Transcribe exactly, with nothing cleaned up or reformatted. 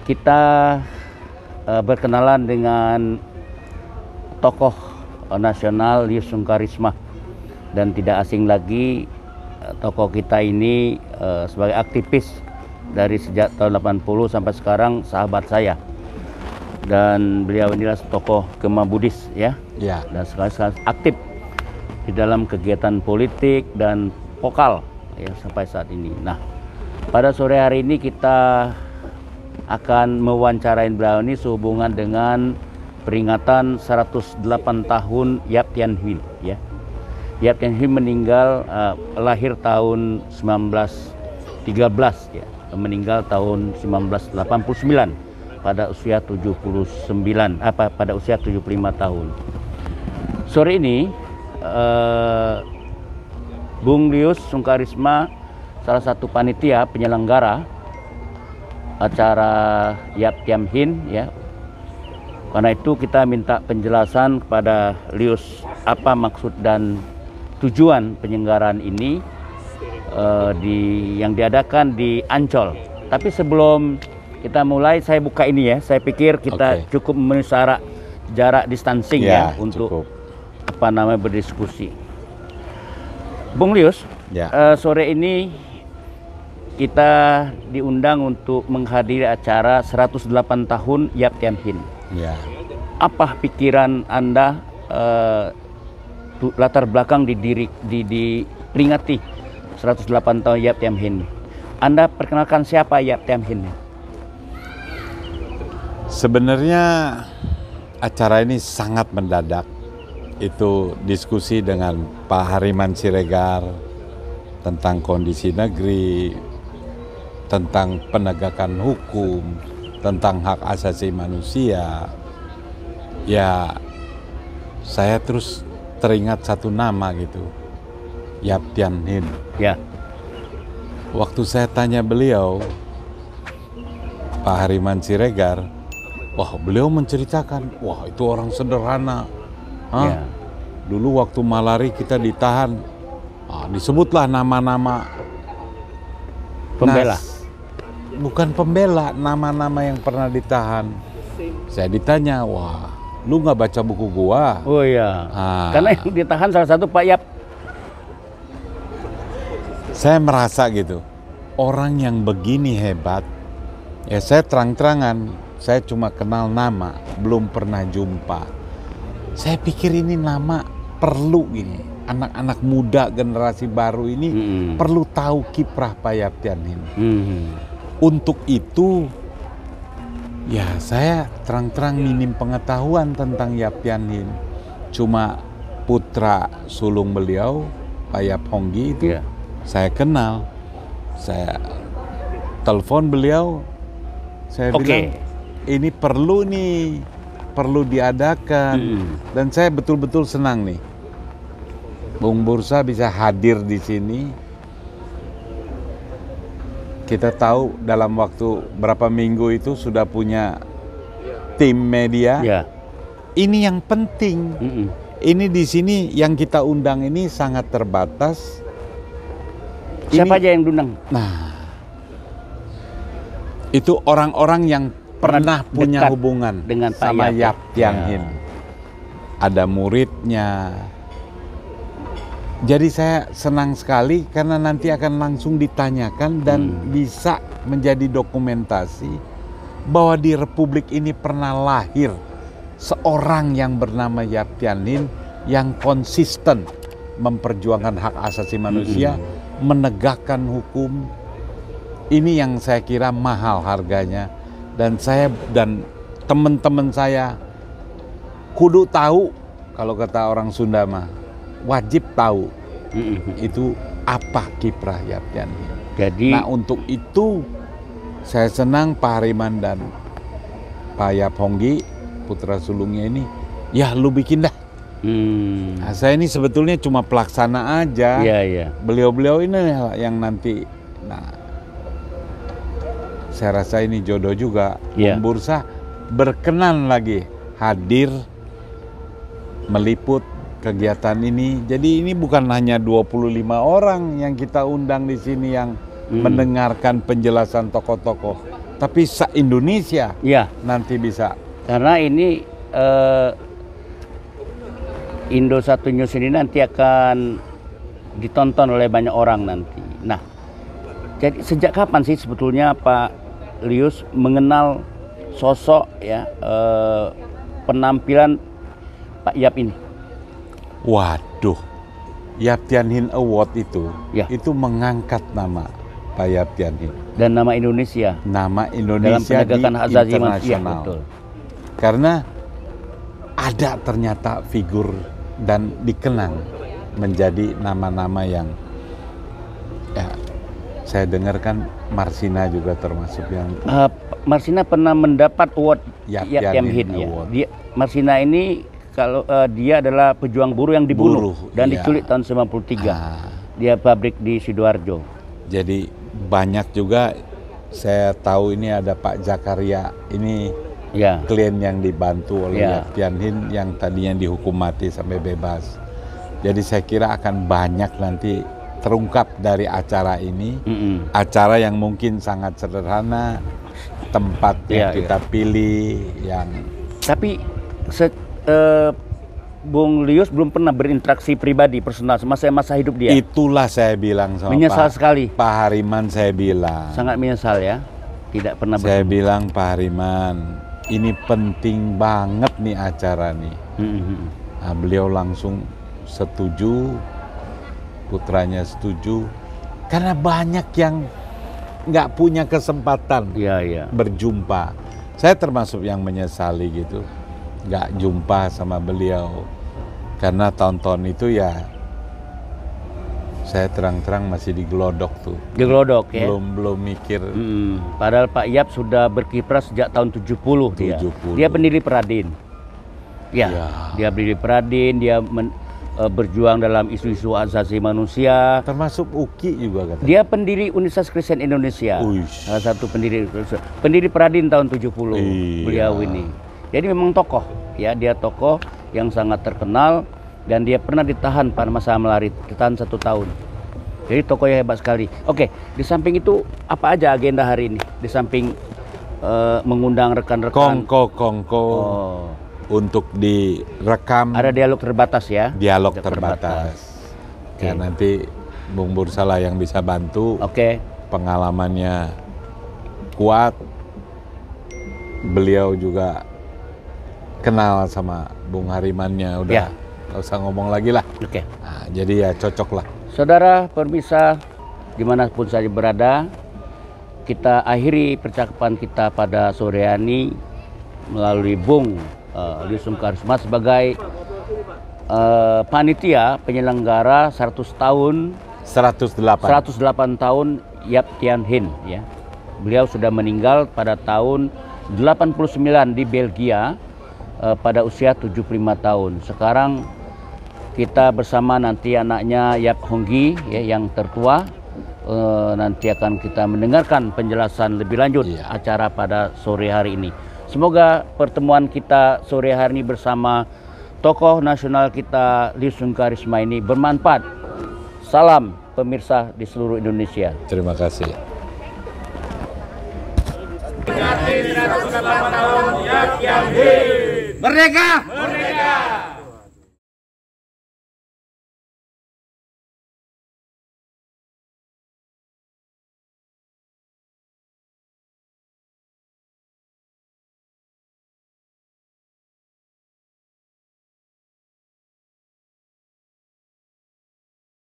kita uh, berkenalan dengan tokoh uh, nasional Lius Sungkarisma, dan tidak asing lagi uh, tokoh kita ini uh, sebagai aktivis dari sejak tahun delapan puluh sampai sekarang sahabat saya, dan beliau inilah tokoh Kema Buddhis ya, ya. Dan sekali-sekali aktif di dalam kegiatan politik dan vokal ya sampai saat ini. Nah, pada sore hari ini kita akan mewawancarain beliau ini sehubungan dengan peringatan seratus delapan tahun Yap Tian Hien ya. Yap Tian Hien meninggal uh, lahir tahun sembilan belas tiga belas ya, meninggal tahun sembilan belas delapan puluh sembilan pada usia tujuh puluh sembilan apa pada usia tujuh puluh lima tahun. Sore ini uh, Bung Lius Sungkarisma salah satu panitia penyelenggara acara Yap Tian Hien ya. Karena itu kita minta penjelasan kepada Lius apa maksud dan tujuan penyelenggaraan ini uh, di yang diadakan di Ancol. Tapi sebelum kita mulai, saya buka ini ya. Saya pikir kita okay. cukup memenuhi syarat jarak distancing ya, ya untuk cukup. apa namanya berdiskusi. Bung Lius, ya. uh, sore ini kita diundang untuk menghadiri acara seratus delapan tahun Yap Tian Hien. Ya. Apa pikiran Anda uh, latar belakang didiri, di, diperingati seratus delapan tahun Yap Tian Hien? Anda perkenalkan siapa Yap Tian Hien? Sebenarnya acara ini sangat mendadak. Itu diskusi dengan Pak Hariman Siregar tentang kondisi negeri, tentang penegakan hukum, tentang hak asasi manusia. Ya, saya terus teringat satu nama gitu, Yap Tian Hien. Ya. Waktu saya tanya beliau, Pak Hariman Siregar, wah beliau menceritakan, wah itu orang sederhana. Hah? Ya. Dulu waktu malari kita ditahan, ah, disebutlah nama-nama pembela. Nah, bukan pembela, nama-nama yang pernah ditahan. Saya ditanya, wah, lu nggak baca buku gua? Oh iya, ah. Karena yang ditahan salah satu Pak Yap. Saya merasa gitu, orang yang begini hebat, ya saya terang-terangan, saya cuma kenal nama, belum pernah jumpa. Saya pikir ini nama perlu gini, anak-anak muda generasi baru ini hmm. perlu tahu kiprah Pak Yap Tian Hien. Hmm. Untuk itu, ya saya terang-terang minim pengetahuan tentang Yap Tian Hien. Cuma putra sulung beliau, Pak Yap Honggi itu yeah. saya kenal. Saya telepon beliau, saya okay. bilang ini perlu nih, perlu diadakan. Hmm. Dan saya betul-betul senang nih, Bung Bursa bisa hadir di sini. Kita tahu dalam waktu berapa minggu itu sudah punya tim media. Ya. Ini yang penting. Mm-mm. Ini di sini yang kita undang ini sangat terbatas. Siapa ini, aja yang diundang? Nah, itu orang-orang yang pernah punya hubungan dengan sama Yap Tian Hien. Ya. Ada muridnya. Jadi saya senang sekali karena nanti akan langsung ditanyakan dan hmm. bisa menjadi dokumentasi bahwa di Republik ini pernah lahir seorang yang bernama Yap Tian Hien yang konsisten memperjuangkan hak asasi manusia, hmm. menegakkan hukum. Ini yang saya kira mahal harganya, dan saya dan teman-teman saya kudu tahu, kalau kata orang Sunda mah wajib tahu mm-hmm. itu apa kiprah Yap Tian Hien. Jadi, nah untuk itu saya senang Pak Hariman dan Pak Yap Honggi, putra sulungnya ini, ya lu bikin dah. Hmm. Nah, saya ini sebetulnya cuma pelaksana aja. Yeah, yeah. Beliau-beliau ini yang nanti, nah saya rasa ini jodoh juga. Yeah. Bung Bursa berkenan lagi hadir meliput kegiatan ini. Jadi ini bukan hanya dua puluh lima orang yang kita undang di sini yang hmm. mendengarkan penjelasan tokoh-tokoh tapi se-Indonesia Ya, nanti bisa. karena ini eh, Indo Satu News ini nanti akan ditonton oleh banyak orang nanti. Nah, jadi sejak kapan sih sebetulnya Pak Lius mengenal sosok ya eh, penampilan Pak Yap ini? Waduh, Yap Tian Hin Award itu, Ya. itu mengangkat nama Pak Yap Tian Hin. Dan nama Indonesia Nama dalam Indonesia di penegakan hak asasi manusia. internasional. Betul. Karena ada ternyata figur dan dikenang menjadi nama-nama yang ya, saya dengarkan Marsina juga termasuk yang Uh, Marsina pernah mendapat award Yap Yap Tian Tian Hin Hin ya. Award. Dia, Marsina ini kalau uh, dia adalah pejuang buruh yang dibunuh Buruh, dan iya. diculik tahun sembilan puluh tiga. Ah, Dia pabrik di Sidoarjo. jadi banyak juga saya tahu ini ada Pak Zakaria, ini Ya. klien yang dibantu oleh Ya. Yap Tian Hin yang tadinya dihukum mati sampai bebas. Jadi saya kira akan banyak nanti terungkap dari acara ini. Mm-mm. Acara yang mungkin sangat sederhana, tempat yang Ya, kita pilih, yang Tapi se, uh, Bung Lius belum pernah berinteraksi pribadi personal semasa masa hidup dia. itulah saya bilang sama Menyesal Pak, sekali. Pak Hariman, saya bilang. Sangat menyesal ya. Tidak pernah Saya bertemu. bilang Pak Hariman, ini penting banget nih acara nih. Mm-mm. Nah, beliau langsung setuju, putranya setuju, karena banyak yang nggak punya kesempatan Iya, iya. berjumpa. Saya termasuk yang menyesali gitu, nggak jumpa sama beliau, karena tahun-tahun itu ya saya terang-terang masih digelodok tuh, Digelodok ya. belum belum mikir. Mm, padahal Pak Yap sudah berkiprah sejak tahun tujuh puluh dia. tujuh puluh. Dia pendiri Peradin. Ya, Ya. dia pendiri Peradin, dia men- eh, berjuang dalam isu-isu hak asasi manusia. Termasuk U K I juga katanya. Dia pendiri Universitas Kristen Indonesia. Uish. Salah satu pendiri pendiri Peradin tahun tujuh puluh. Iya. Beliau ini. Jadi memang tokoh ya, dia tokoh yang sangat terkenal dan dia pernah ditahan pada masa Melari, ditahan satu tahun. Jadi tokoh yang hebat sekali. Oke, di samping itu apa aja agenda hari ini? Di samping eh, mengundang rekan-rekan. Kongko kongko Oh, untuk direkam, ada dialog terbatas ya? dialog Dialog terbatas. Oke. Ya nanti Bung Bursala yang bisa bantu, Oke. pengalamannya kuat, beliau juga kenal sama Bung Harimannya, udah Ya. nggak usah ngomong lagi lah. Oke. Nah, jadi ya cocok lah. Saudara pemirsa dimanapun saja berada, kita akhiri percakapan kita pada sore hari ini melalui Bung uh, Lius Sungkarisma sebagai uh, panitia penyelenggara seratus tahun seratus delapan. seratus delapan tahun Yap Tian Hin ya. Beliau sudah meninggal pada tahun delapan puluh sembilan di Belgia uh, pada usia tujuh puluh lima tahun. Sekarang kita bersama nanti anaknya Yap Honggi ya, yang tertua, uh, nanti akan kita mendengarkan penjelasan lebih lanjut Iya. acara pada sore hari ini. Semoga pertemuan kita sore hari ini bersama tokoh nasional kita Lius Sungkarisma ini bermanfaat. Salam pemirsa di seluruh Indonesia. Terima kasih. Merdeka!